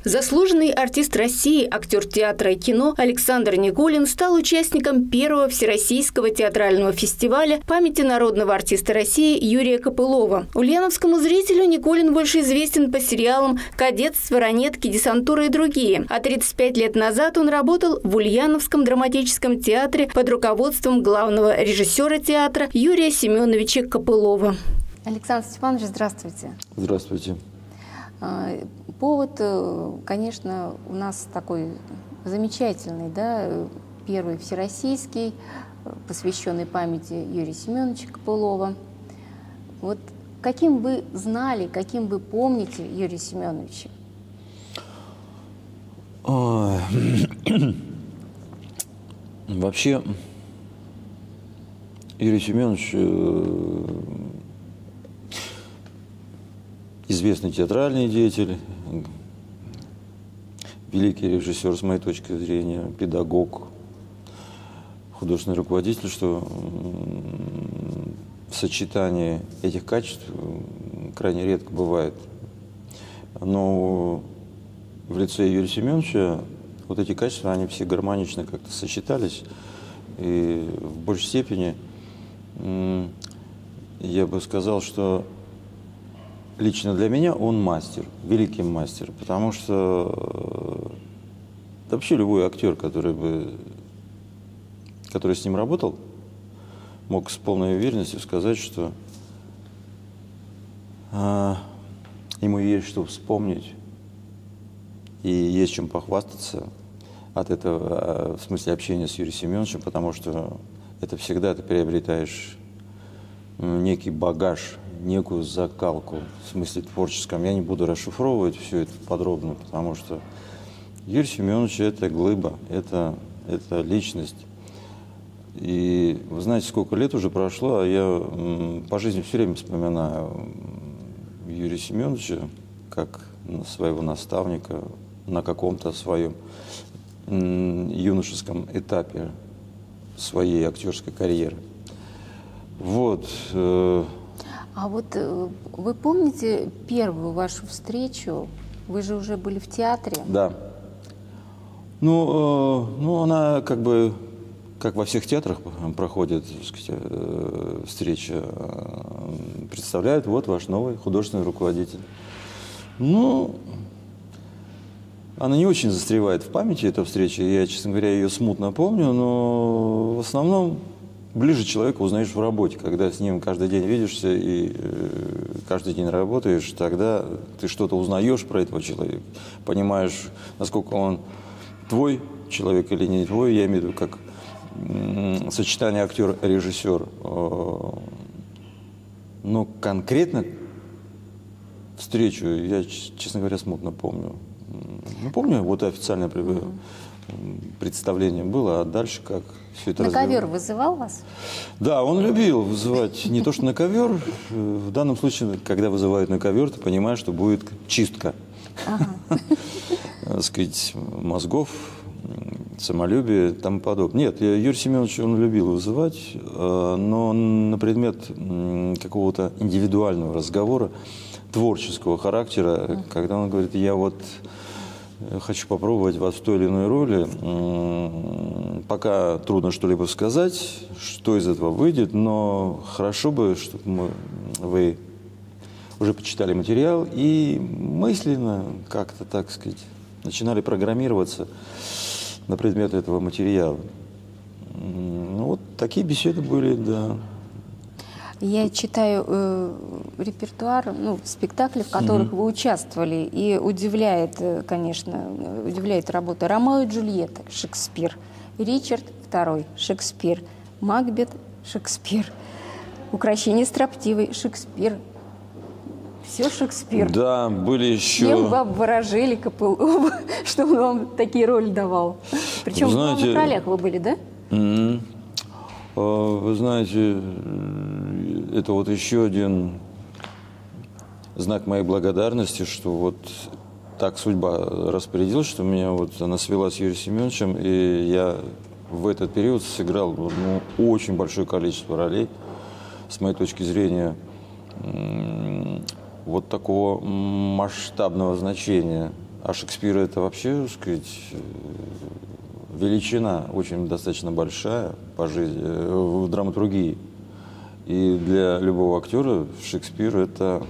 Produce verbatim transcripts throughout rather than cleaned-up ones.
Заслуженный артист России, актер театра и кино Александр Никулин стал участником первого всероссийского театрального фестиваля памяти народного артиста России Юрия Копылова. Ульяновскому зрителю Никулин больше известен по сериалам «Кадетство», «Ранетки», «Десантура» и другие. А тридцать пять лет назад он работал в Ульяновском драматическом театре под руководством главного режиссера театра Юрия Семеновича Копылова. Александр Степанович, здравствуйте. Здравствуйте. Повод, конечно, у нас такой замечательный, да, первый всероссийский, посвященный памяти Юрия Семеновича Копылова. Вот каким вы знали, каким вы помните Юрия Семеновича? Вообще, Юрий Семенович известный театральный деятель, великий режиссер, с моей точки зрения, педагог, художественный руководитель, что в сочетании этих качеств крайне редко бывает. Но в лице Юрия Семеновича вот эти качества, они все гармонично как-то сочетались. И в большей степени я бы сказал, что лично для меня он мастер, великий мастер, потому что да, вообще любой актер, который бы, который с ним работал, мог с полной уверенностью сказать, что а, ему есть что вспомнить и есть чем похвастаться от этого, в смысле общения с Юрием Семеновичем, потому что это всегда ты приобретаешь некий багаж, некую закалку в смысле творческом. Я не буду расшифровывать все это подробно, потому что Юрий Семенович – это глыба, это, это личность. И вы знаете, сколько лет уже прошло, а я по жизни все время вспоминаю Юрия Семеновича как своего наставника на каком-то своем юношеском этапе своей актерской карьеры. Вот. А вот вы помните первую вашу встречу? Вы же уже были в театре. Да. Ну, э, ну она как бы, как во всех театрах проходит, так сказать, э, встреча. Представляет, вот ваш новый художественный руководитель. Ну, она не очень застревает в памяти, эта встреча. Я, честно говоря, ее смутно помню, но в основном ближе человека узнаешь в работе, когда с ним каждый день видишься и э, каждый день работаешь, тогда ты что-то узнаешь про этого человека, понимаешь, насколько он твой человек или не твой, я имею в виду как э, сочетание актер-режиссер. Э, но конкретно встречу я, честно говоря, смутно помню. Ну, помню, вот официальное представление было, а дальше как все это на развивалось. ковер вызывал вас? Да, он любил вызывать не то что на ковер. В данном случае, когда вызывают на ковер, ты понимаешь, что будет чистка. Так сказать, мозгов, самолюбия и тому подобное. Нет, Юрий Семенович, он любил вызывать, но на предмет какого-то индивидуального разговора, творческого характера, когда он говорит, я вот хочу попробовать вас в той или иной роли. Пока трудно что-либо сказать, что из этого выйдет, но хорошо бы, чтобы мы, вы уже почитали материал и мысленно как-то, так сказать, начинали программироваться на предмет этого материала. Ну, вот такие беседы были, да. Я читаю э, репертуар, ну, спектаклей, в которых mm-hmm. вы участвовали, и удивляет, конечно, удивляет работа Ромео и Джульетта, Шекспир, Ричард второй, Шекспир, Макбет, Шекспир, Укрощение строптивой, Шекспир. Все Шекспир. Да, были еще... Кем вы обворожили Копылова, что он вам такие роли давал? Причем в главных ролях вы были, да? Mm-hmm. Вы знаете, это вот еще один знак моей благодарности, что вот так судьба распорядилась, что меня вот она свела с Юрием Семеновичем, и я в этот период сыграл ну, очень большое количество ролей, с моей точки зрения, вот такого масштабного значения А Шекспир это вообще, так сказать, величина очень достаточно большая по жизни, в драматургии. И для любого актера Шекспир это,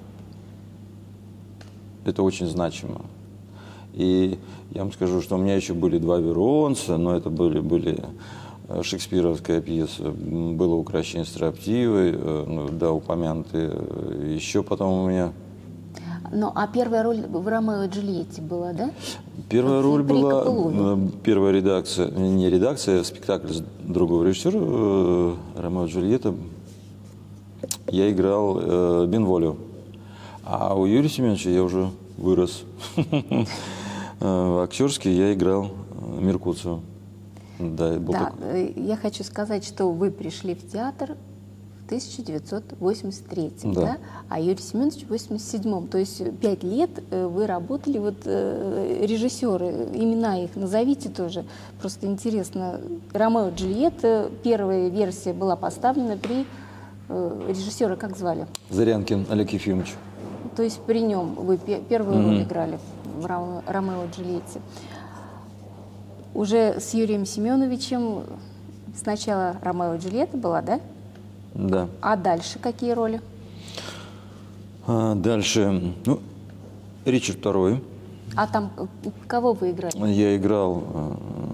это очень значимо. И я вам скажу, что у меня еще были два Веронца, но это были, были шекспировская пьеса, было «Укрощение строптивой», ну, да, упомянутые. Еще потом у меня... Ну, а первая роль в «Ромео и Джульетте» была, да? Первая роль при была, Капеллоне. Первая редакция, не редакция, а спектакль с другого режиссера, «Ромео и Джульетта». Я играл э, Бенволио. А у Юрия Семеновича я уже вырос. Актерский я играл Меркуцио. Да, да, я хочу сказать, что вы пришли в театр в тысяча девятьсот восемьдесят третьем, да. Да? А Юрий Семенович в восемьдесят седьмом. То есть пять лет вы работали, вот режиссеры, имена их назовите тоже. Просто интересно. «Ромео и Джульетта», первая версия была поставлена при режиссера, как звали? Зарянкин Олег Ефимович. То есть при нем вы первую mm-hmm. роль играли в «Ромео и Джульетте». Уже с Юрием Семеновичем сначала «Ромео и Джульетта» была, да? Да. А дальше какие роли? А дальше, ну, Ричард второй. А там кого вы играли? Я играл э,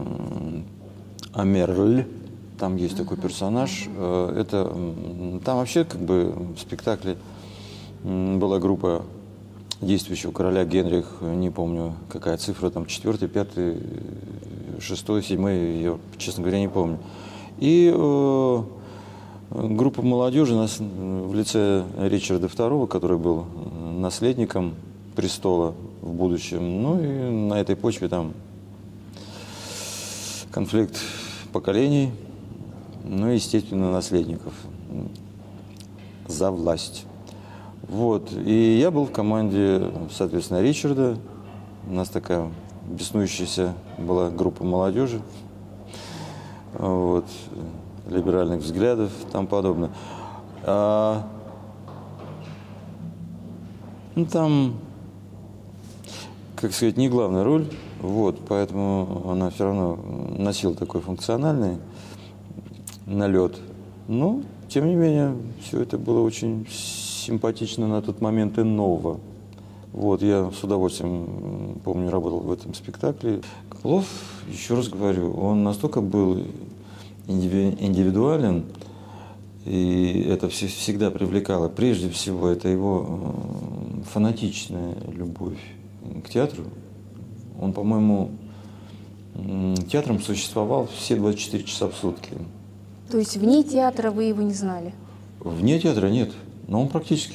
Амерль. Там есть uh-huh. такой персонаж. Uh-huh. Это, там вообще как бы в спектакле была группа действующего короля Генрих, не помню какая цифра, там четвертый, пятый, шестой, седьмой, я, честно говоря, не помню. И э, группа молодежи нас, в лице Ричарда второго, который был наследником престола в будущем. Ну и на этой почве там конфликт поколений, ну и, естественно, наследников за власть. Вот. И я был в команде, соответственно, Ричарда. У нас такая беснующаяся была группа молодежи, вот, либеральных взглядов и тому подобное. А, ну, там, как сказать, не главная роль, вот, поэтому она все равно носила такой функциональный налет. Но, тем не менее, все это было очень симпатично на тот момент и ново. Вот, я с удовольствием, помню, работал в этом спектакле. Капеллов, еще раз говорю, он настолько был индивидуален, и это всегда привлекало. Прежде всего, это его фанатичная любовь к театру. Он, по-моему, театром существовал все двадцать четыре часа в сутки. То есть вне театра вы его не знали? Вне театра нет. Но он практически,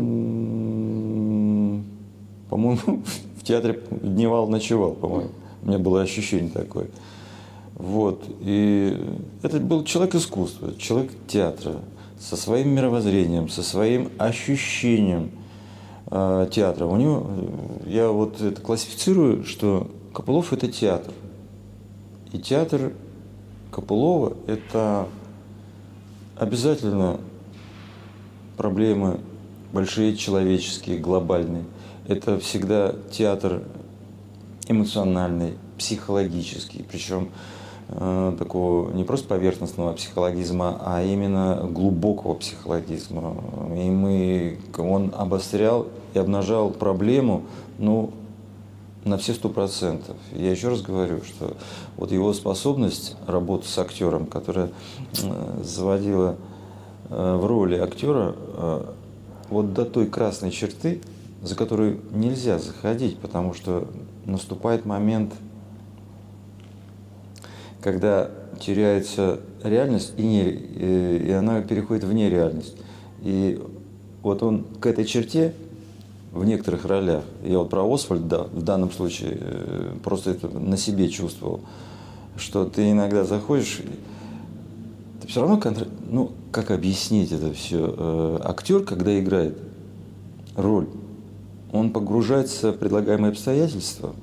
он, по-моему, в театре дневал, ночевал, по-моему. У меня было ощущение такое. Вот. И это был человек искусства, человек театра, со своим мировоззрением, со своим ощущением э, театра. У него, я вот это классифицирую, что Капеллов – это театр. И театр Капеллова – это обязательно проблемы большие, человеческие, глобальные. Это всегда театр эмоциональный, психологический, причем э, такого не просто поверхностного психологизма, а именно глубокого психологизма. И мы, он обострял и обнажал проблему, ну, на все сто процентов. Я еще раз говорю, что вот его способность работать с актером, которая э, заводила в роли актера вот до той красной черты, за которую нельзя заходить, потому что наступает момент, когда теряется реальность, и, не, и она переходит в нереальность. И вот он к этой черте в некоторых ролях, я вот про Освальда в данном случае просто это на себе чувствовал, что ты иногда заходишь, ты все равно, ну, как объяснить это все? Э, актер, когда играет роль, он погружается в предлагаемые обстоятельства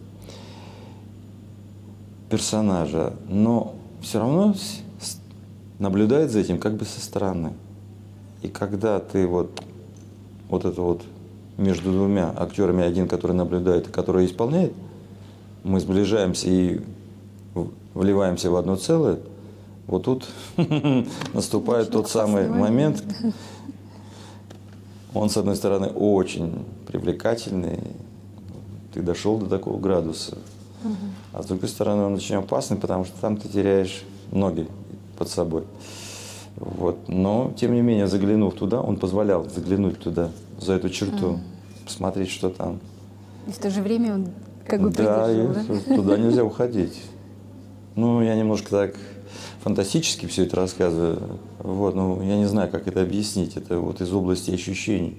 персонажа, но все равно наблюдает за этим как бы со стороны. И когда ты вот, вот это вот между двумя актерами, один, который наблюдает, и который исполняет, мы сближаемся и вливаемся в одно целое, вот тут наступает тот самый момент. Он, с одной стороны, очень привлекательный, ты дошел до такого градуса, а с другой стороны, он очень опасный, потому что там ты теряешь ноги под собой. Вот. Но, тем не менее, заглянув туда, он позволял заглянуть туда, за эту черту, mm. посмотреть, что там. И в то же время он как бы да, придерживал, да? Туда нельзя уходить. Ну, я немножко так фантастически все это рассказываю. Вот, ну, я не знаю, как это объяснить. Это вот из области ощущений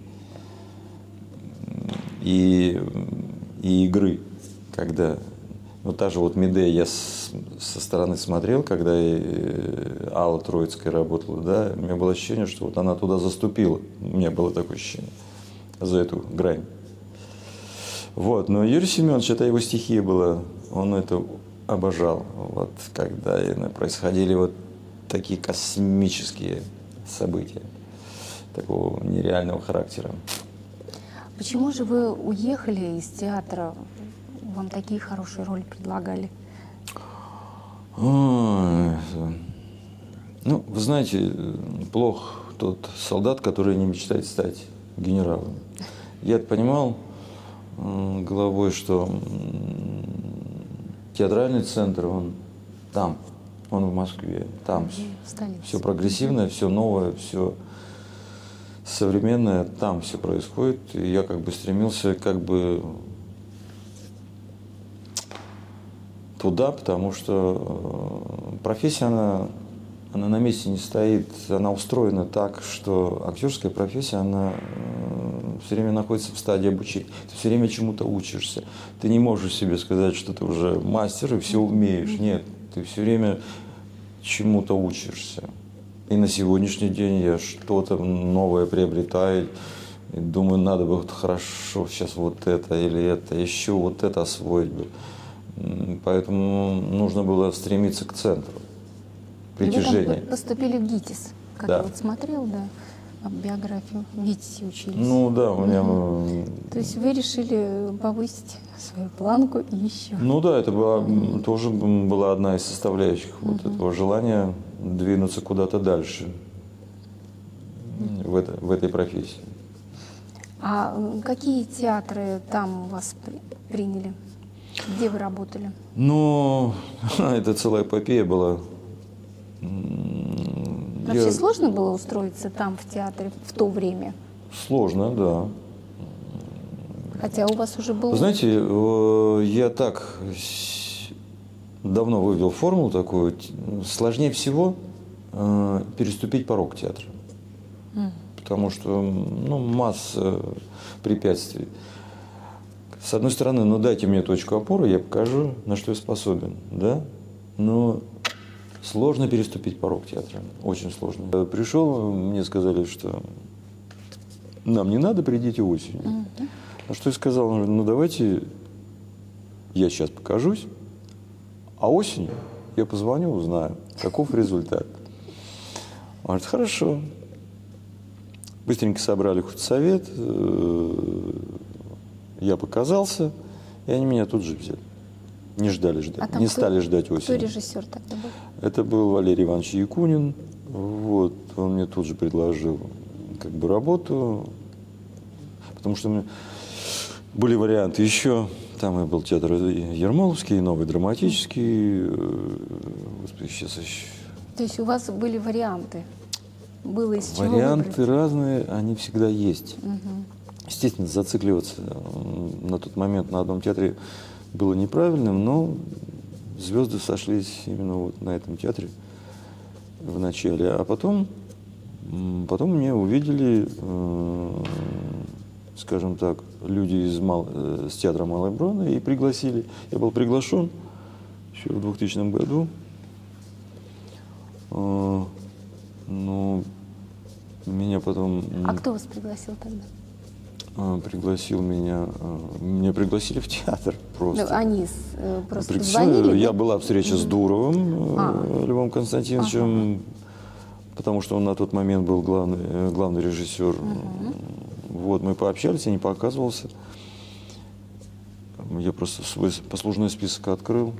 и, и игры, когда... Вот та же вот Медея, я с, со стороны смотрел, когда и Алла Троицкая работала, да, у меня было ощущение, что вот она туда заступила. У меня было такое ощущение за эту грань. Вот, но Юрий Семенович, это его стихия была, он это обожал. Вот, когда происходили вот такие космические события, такого нереального характера. Почему же вы уехали из театра? Вам такие хорошие роли предлагали? Ой, ну, вы знаете, плох тот солдат, который не мечтает стать генералом. Я понимал головой, что театральный центр, он там, он в Москве, там все прогрессивное, все новое, все современное, там все происходит. И я как бы стремился как бы туда, потому что профессия, она, она на месте не стоит, она устроена так, что актерская профессия, она все время находится в стадии обучения. Ты все время чему-то учишься. Ты не можешь себе сказать, что ты уже мастер и все умеешь. Нет, ты все время чему-то учишься. И на сегодняшний день я что-то новое приобретаю. И думаю, надо бы вот хорошо сейчас вот это или это, еще вот это освоить бы. Поэтому нужно было стремиться к центру притяжения. И вы поступили в ГИТИС, как да. я вот смотрел, да, биографию, в ГИТИСе учились. Ну да, у меня... Угу. То есть вы решили повысить свою планку и еще? Ну да, это была, угу. тоже была одна из составляющих угу. вот этого желания двинуться куда-то дальше угу. в, это, в этой профессии. А какие театры там вас при, приняли? Где вы работали? Ну, это целая эпопея была. Вообще Я... сложно было устроиться там, в театре, в то время? Сложно, да. Хотя у вас уже был... Знаете, я так давно вывел формулу такую. Сложнее всего переступить порог театра. Mm. Потому что, ну, масса препятствий. С одной стороны, ну дайте мне точку опоры, я покажу, на что я способен, да? Но сложно переступить порог театра, очень сложно. Пришел, мне сказали, что нам не надо, придите осенью. Mm-hmm. А что я сказал? Ну давайте я сейчас покажусь, а осенью я позвоню, узнаю, каков результат. Он говорит, хорошо. Быстренько собрали худсовет, я показался, и они меня тут же взяли. Не ждали ждать, а не кто, стали ждать осени. Кто режиссер тогда был? Это был Валерий Иванович Якунин. Вот, он мне тут же предложил как бы работу, потому что у меня были варианты еще. Там и был театр Ермоловский, Новый драматический. Господи, сейчас еще. То есть у вас были варианты? Было из чего Варианты выбрать? Разные, они всегда есть. Угу. Естественно, зацикливаться на тот момент на одном театре было неправильным, но звезды сошлись именно вот на этом театре в начале. А потом, потом меня увидели, скажем так, люди из Мал... с театра Малой Броны и пригласили. Я был приглашен еще в двухтысячном году. Ну, меня потом... А кто вас пригласил тогда? Пригласил меня, меня пригласили в театр просто. Ну, они просто При... звонили? Я да? была встреча с Дуровым а. Львом Константиновичем, ага. потому что он на тот момент был главный, главный режиссер. Угу. Вот, мы пообщались, я не показывался. Я просто свой послужной список открыл.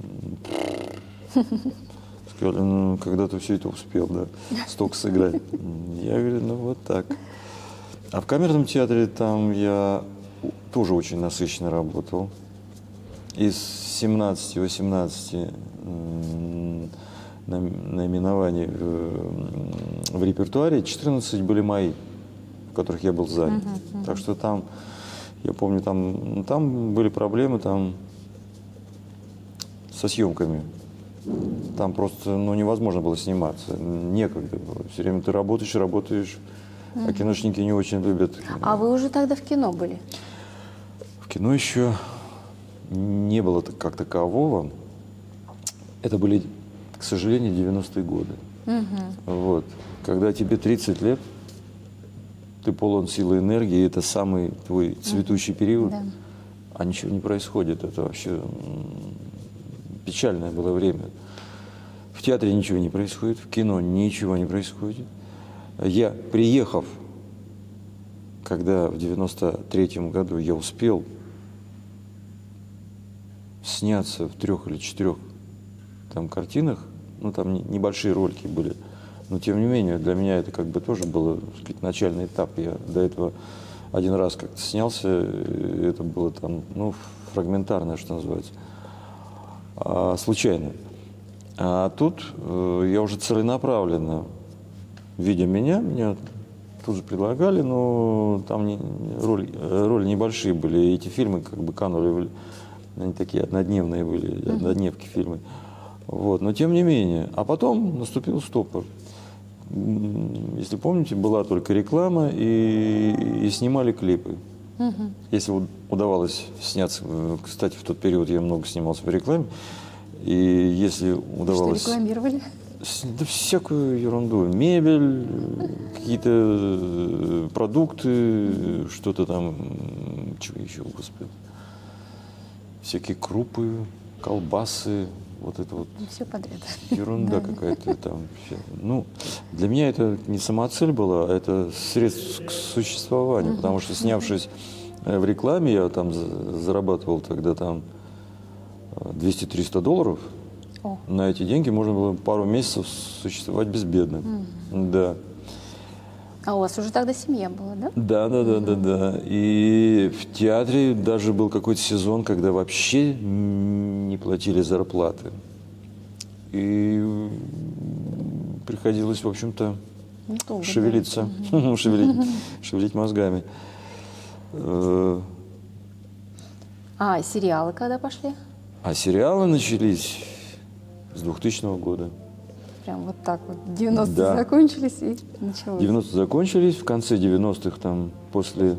Сказали, ну, когда ты все это успел, да, столько сыграть. Я говорю, ну, вот так. А в камерном театре там я тоже очень насыщенно работал. Из семнадцати-восемнадцати наименований в, в репертуаре четырнадцать были мои, в которых я был занят. Uh-huh, uh-huh. Так что там, я помню, там, там были проблемы там, со съемками. Там просто ну, невозможно было сниматься, некогда было. Все время ты работаешь, работаешь, uh-huh. а киношники не очень любят. А вы уже тогда в кино были? В кино еще не было как такового. Это были, к сожалению, девяностые годы. Угу. Вот. Когда тебе тридцать лет, ты полон силы и энергии, это самый твой цветущий период, да. а ничего не происходит. Это вообще печальное было время. В театре ничего не происходит, в кино ничего не происходит. Я, приехав, когда в девяносто третьем году я успел сняться в трех или четырех там картинах, ну там небольшие ролики были, но тем не менее для меня это как бы тоже был, так сказать, начальный этап. Я до этого один раз как-то снялся, это было там, ну, фрагментарно, что называется, а, случайно. А тут э, я уже целенаправленно, видя меня, меня тут же предлагали, но там не, роли, роли небольшие были, и эти фильмы как бы канули. Они такие однодневные были, однодневки фильмы. Вот. Но тем не менее. А потом наступил стопор. Если помните, была только реклама и, и снимали клипы. Угу. Если удавалось сняться, кстати, в тот период я много снимался в рекламе, и если удавалось... Что рекламировали? Да всякую ерунду. Мебель, какие-то продукты, что-то там, чего еще, господи. Всякие крупы, колбасы, вот это вот. Все подряд. Ерунда какая-то там. Ну, для меня это не самоцель была, а это средство к существованию, потому что, снявшись в рекламе, я там зарабатывал тогда там двести-триста долларов. О. На эти деньги можно было пару месяцев существовать безбедно. Mm. Да. А у вас уже тогда семья была, да? Да, да, да, да, да. И в театре даже был какой-то сезон, когда вообще не платили зарплаты. И приходилось, в общем-то, шевелиться, да. шевелить, шевелить мозгами. А сериалы когда пошли? А сериалы начались с двухтысячного года. Прям вот так вот. девяностые да. закончились и началось. девяностые закончились, в конце девяностых, там, после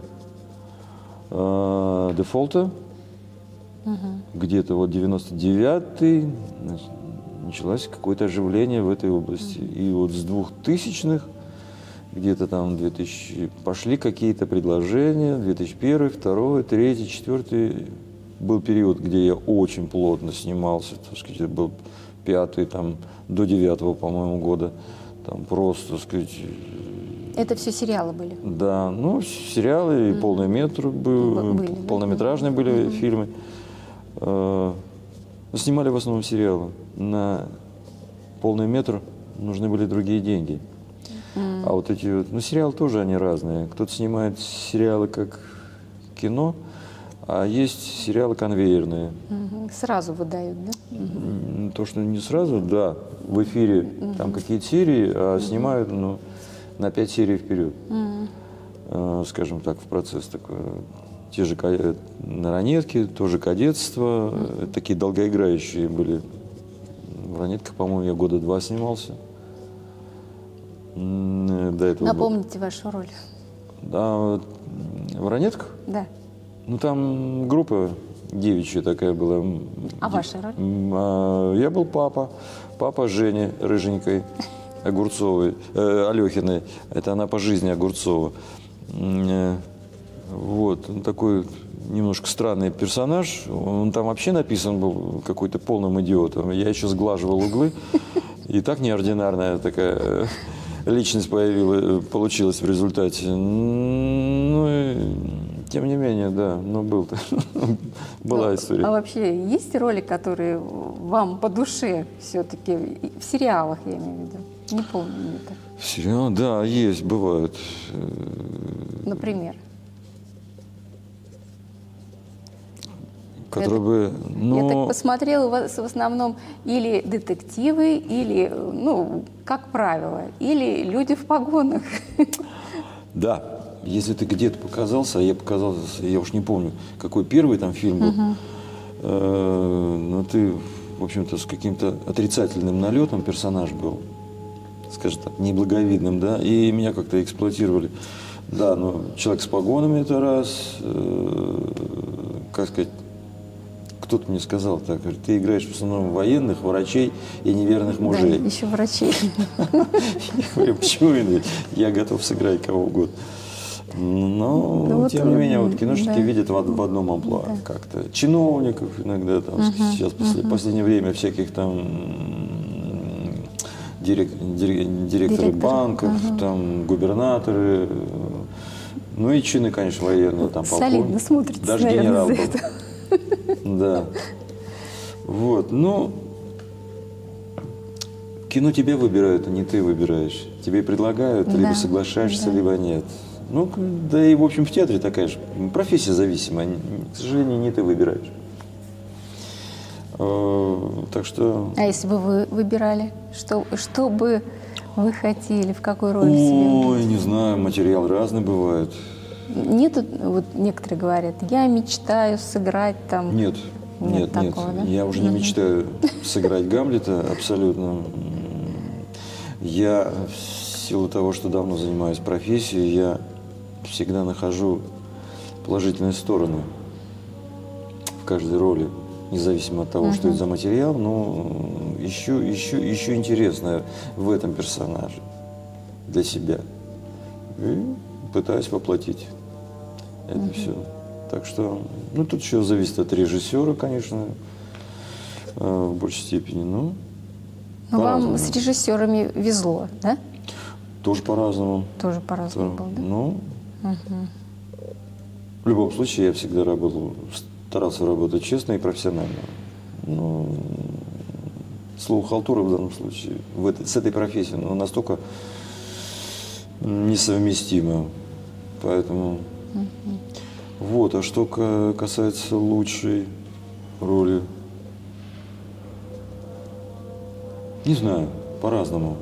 э, дефолта, угу. где-то вот девяносто девятый, началось какое-то оживление в этой области. Угу. И вот с двухтысячных, где-то там две тысячи, пошли какие-то предложения, две тысячи первый, второй, третий, четвертый. Был период, где я очень плотно снимался, так сказать, это был пятый, там, до девятого, по-моему, года. Там просто, так сказать... Это все сериалы были? Да, ну, сериалы, mm-hmm. и полный метр был, были, полнометражные да? были mm-hmm. фильмы. Э, снимали в основном сериалы. На полный метр нужны были другие деньги. Mm-hmm. А вот эти вот... Ну, сериалы тоже, они разные. Кто-то снимает сериалы как кино, а есть сериалы конвейерные. Угу. Сразу выдают, да? Угу. То, что не сразу, да. В эфире угу. там какие-то серии, а угу. снимают ну, на пять серий вперед. Угу. Э, скажем так, в процесс такой. Те же на ранетке, тоже кадетство. Угу. Такие долгоиграющие были. В ранетках, по-моему, я года два снимался. До этого Напомните был... вашу роль. Да, в ранетках? Да. Ну, там группа девичья такая была. А ваша роль? Я был папа. Папа Жени Рыженькой Огурцовой, э, Алехиной. Это она по жизни Огурцова. Вот. Он такой немножко странный персонаж. Он там вообще написан был какой-то полным идиотом. Я еще сглаживал углы. И так неординарная такая личность появилась, получилась в результате. Ну, и, тем не менее, да, но был была Ну, история. А вообще есть роли, которые вам по душе все-таки в сериалах, я имею в виду? Не помню это. Сериал, да, есть, бывают. Например? Которые бы, ну... Я так посмотрела, у вас в основном или детективы, или, ну, как правило, или люди в погонах. Да, если ты где-то показался, а я показался, я уж не помню, какой первый там фильм был, uh-huh. э, но ты, в общем-то, с каким-то отрицательным налетом персонаж был, скажем так, неблаговидным, да, и меня как-то эксплуатировали. Да, но человек с погонами это раз, э, как сказать, кто-то мне сказал так, говорит, ты играешь в основном военных, врачей и неверных мужей. Да, еще врачей. Я говорю, почему я готов сыграть кого угодно. Но, ну, тем вот, не менее, вот киношники да. видят в, в одном амплуа да. как-то. Чиновников иногда, там, uh-huh, сейчас, в uh-huh. последнее время, всяких там дирек, дирек, директоры Директор. банков, uh-huh. там, губернаторы, ну и чины, конечно, военные. Там, солидно смотрится, даже генерал был. Да. Вот, ну, кино тебя выбирают, а не ты выбираешь. Тебе предлагают, да, либо соглашаешься, да. либо нет. Ну, да и, в общем, в театре такая же профессия зависимая. К сожалению, не ты выбираешь. Так что... А если бы вы выбирали, что, что бы вы хотели, в какой роли? Ой, не знаю, материал разный бывает. Нет, вот некоторые говорят, я мечтаю сыграть там... Нет, нет, нет, такого, нет. Да? Я уже не мечтаю сыграть Гамлета, абсолютно. Я, в силу того, что давно занимаюсь профессией, я всегда нахожу положительные стороны в каждой роли, независимо от того, uh-huh. что это за материал, но еще, еще, еще интересное в этом персонаже для себя. И пытаюсь воплотить это uh-huh. все. Так что, ну, тут еще зависит от режиссера, конечно, в большей степени, но Но вам с режиссерами везло, да? Тоже по-разному. Тоже по-разному было, да? Ну, uh-huh. в любом случае, я всегда работал, старался работать честно и профессионально. Но слово «халтура» в данном случае в этой, с этой профессией ну, настолько несовместимо. Поэтому... Uh-huh. Вот, а что касается лучшей роли, не знаю, по-разному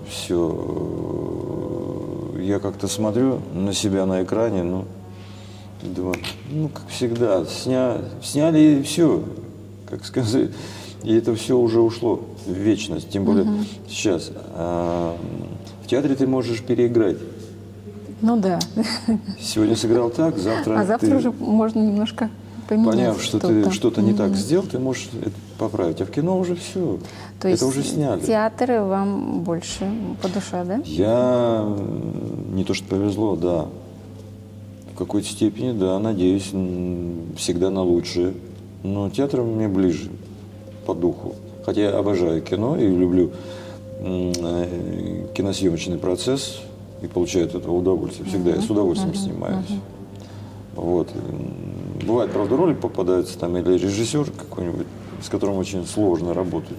все. Я как-то смотрю на себя на экране, ну, думаю, ну, как всегда, сня, сняли и все, как сказать, и это все уже ушло в вечность, тем более uh-huh. сейчас. А в театре ты можешь переиграть. Ну да. Сегодня сыграл так, завтра... А завтра ты, уже можно немножко поменять. Поняв, что что-то. ты что-то не mm-hmm. так сделал, ты можешь это поправить. А в кино уже все. То это есть уже сняли. Театры вам больше по душе, да? Я не то что повезло, да. В какой-то степени, да, надеюсь, всегда на лучшее. Но театр мне ближе по духу. Хотя я обожаю кино и люблю киносъемочный процесс. И получаю от этого удовольствие. Всегда uh-huh. я с удовольствием uh-huh. снимаюсь. Uh-huh. Вот. Бывает, правда, роли попадаются, там, или режиссер какой-нибудь, с которым очень сложно работать.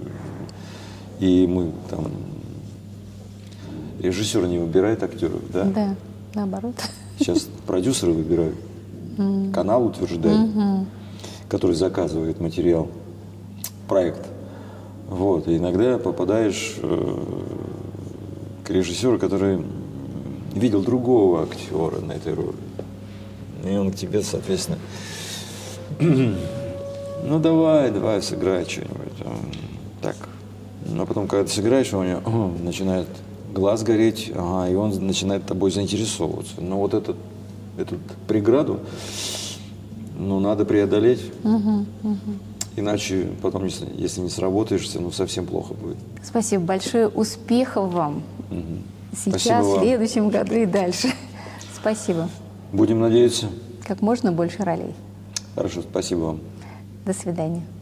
И мы там... Режиссер не выбирает актеров, да? Да, наоборот. Сейчас продюсеры выбирают. Uh-huh. Канал утверждает, uh-huh. который заказывает материал, проект. Вот. И иногда попадаешь... режиссера, который видел другого актера на этой роли. И он к тебе, соответственно, ну давай, давай, сыграй что-нибудь. Так. Но потом, когда ты сыграешь, у него о, начинает глаз гореть, ага, и он начинает тобой заинтересовываться. Но вот этот, эту преграду, ну, надо преодолеть. Uh-huh, uh-huh. Иначе потом, если, если не сработаешься, ну, совсем плохо будет. Спасибо большое. Успехов вам. Угу. Сейчас, в следующем году и дальше. Спасибо. Будем надеяться. Как можно больше ролей. Хорошо, спасибо вам. До свидания.